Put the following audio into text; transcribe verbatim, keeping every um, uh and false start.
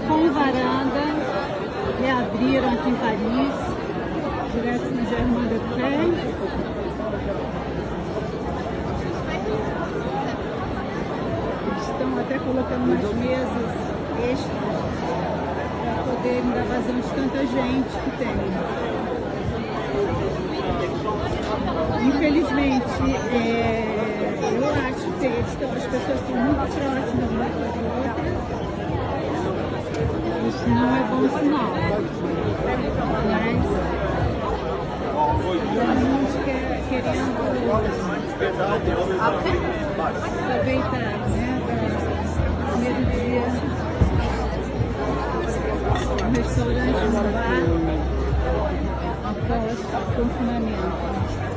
com varanda, reabriram aqui em Paris, direto no Germain de Prés. Estão até colocando umas mesas extras para poderem dar vazão de tanta gente que tem. Infelizmente, é, eu acho que eles estão, as pessoas estão muito próximas uma da outra. Isso não é bom sinal. Mas estamos quer, querendo aproveitar, né, do primeiro dia no restaurante, no bar, após o confinamento.